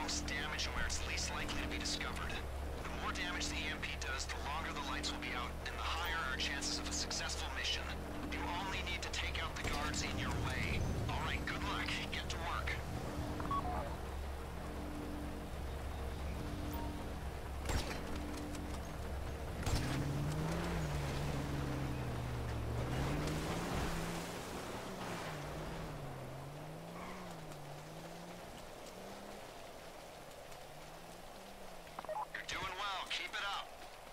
most damage and where it's least likely to be discovered. The more damage the EMP does, the longer the lights will be out, and the higher our chances of a successful mission. You only need to take out the guards in your way. Alright, good luck. Get to work. You're doing well. Keep it up.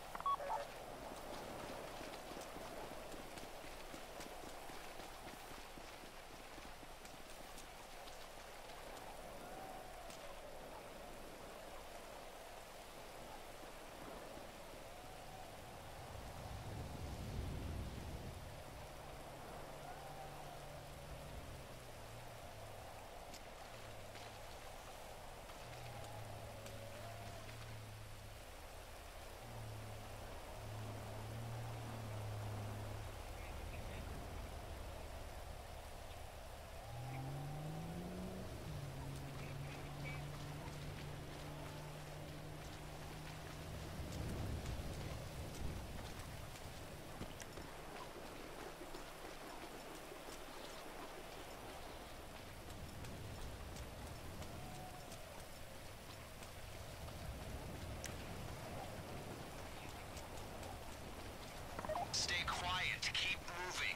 Stay quiet. Keep moving.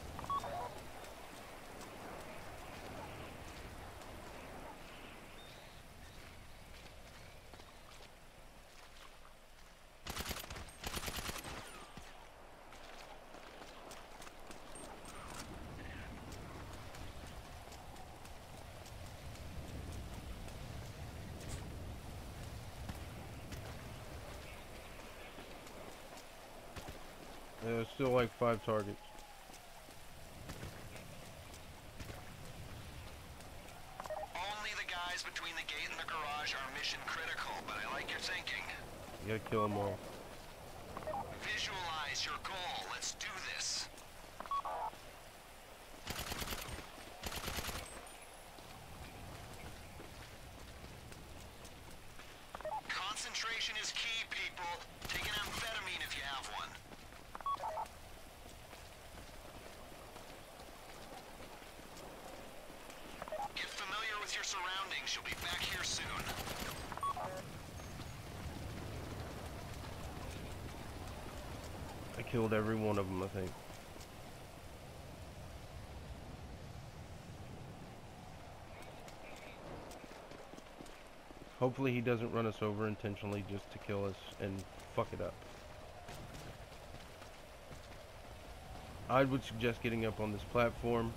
There's still like 5 targets. Only the guys between the gate and the garage are mission critical, but I like your thinking. You gotta kill them all. Visualize your goal. Let's do this. Concentration is key, people. Take an amphetamine if you have one. Get familiar with your surroundings. You'll be back here soon. I killed every one of them, I think. Hopefully he doesn't run us over intentionally just to kill us and fuck it up. I would suggest getting up on this platform.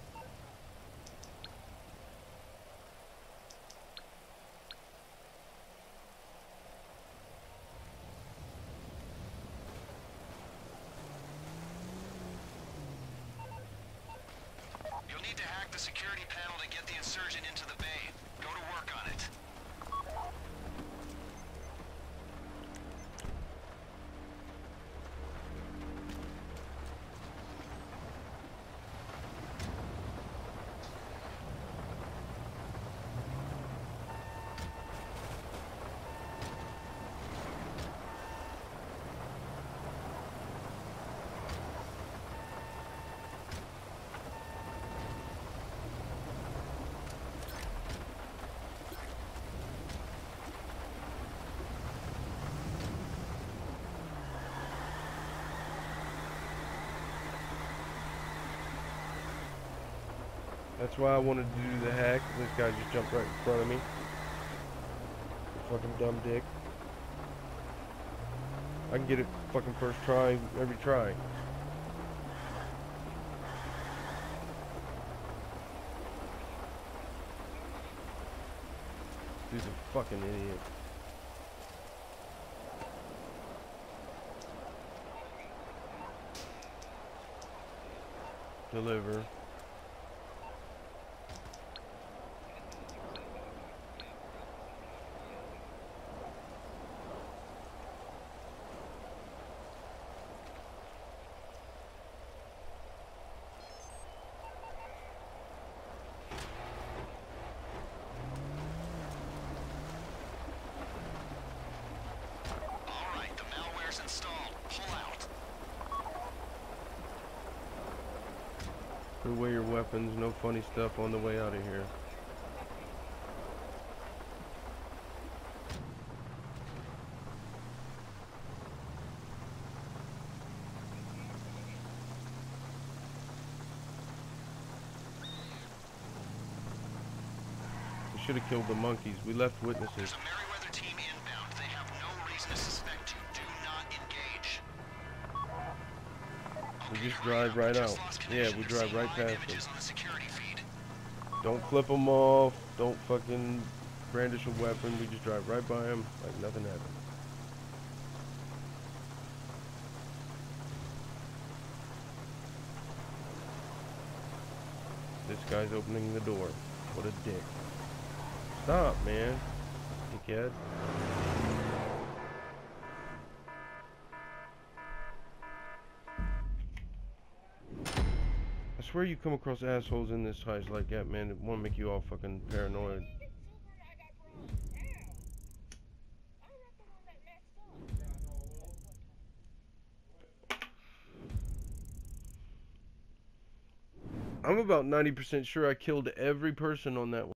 You'll need to hack the security panel to get the insurgent into the bay. Go to work on it. That's why I wanted to do the hack. This guy just jumped right in front of me. Fucking dumb dick. I can get it fucking first try every try. Dude's a fucking idiot. Deliver. Put away your weapons. No funny stuff on the way out of here. We should have killed the monkeys. We left witnesses. There's a Merryweather team inbound. They have no reason to suspect you. Do not engage. We just drive right out. Yeah, we drive right past them. On the security feed. Don't flip them off. Don't fucking brandish a weapon. We just drive right by them like nothing happened. This guy's opening the door. What a dick. Stop, man. Dickhead. I swear you come across assholes in this heist like that, man, that want to make you all fucking paranoid. I'm about 90% sure I killed every person on that one.